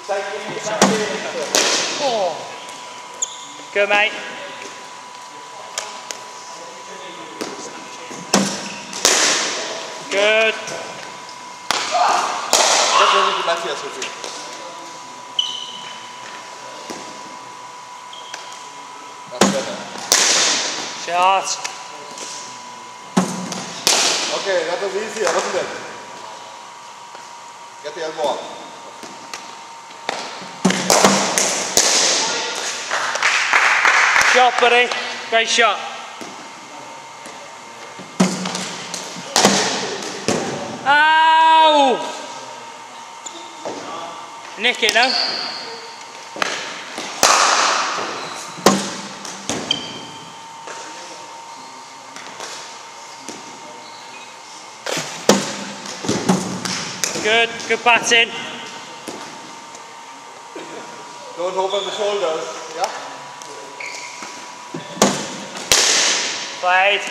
Oh. Good, mate. Good. That's only the Matthias with you. That's better. Shot. Okay, that was easier, wasn't it? Get the elbow up. Shot, buddy. Great shot. Ow! Nick it now. Good, good batting. Don't open the shoulders, yeah? Played.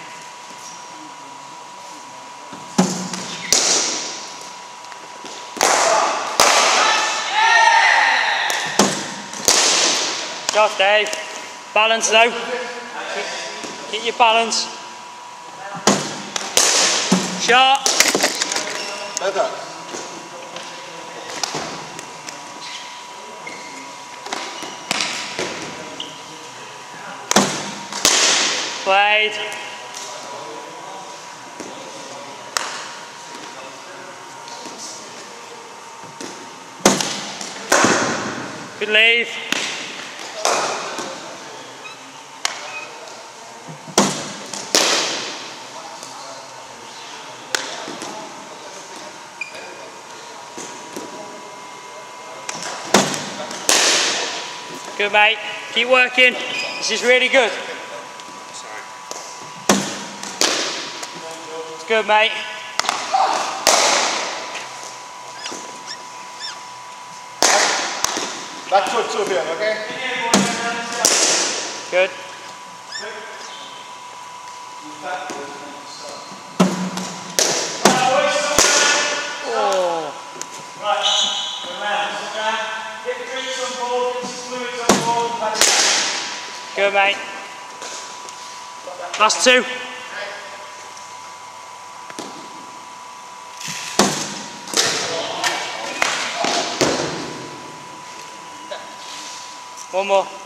Shot, Dave. Balance now. Keep your balance. Shot. Better. Played. Good leave. Good, mate. Keep working. This is really good. It's good, mate. Back foot to him, okay? Good. Oh. Good, mate. Last two. One more.